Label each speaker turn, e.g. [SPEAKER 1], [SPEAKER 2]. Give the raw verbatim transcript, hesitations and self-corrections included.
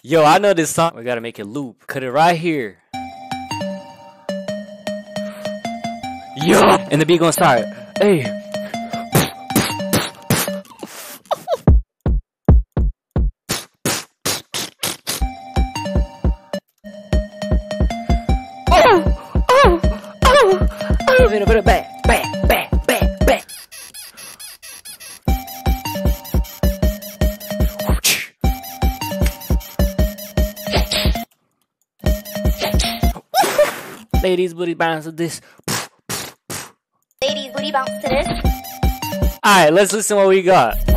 [SPEAKER 1] Yo, I know this song. We gotta make it loop. Cut it right here. Yo, and the beat gonna start. Hey. Oh, oh, oh, oh. Put it back, back, back, back, back. Ladies, booty bounce to this.
[SPEAKER 2] Ladies, booty bounce to this.
[SPEAKER 1] Alright, let's listen what we got.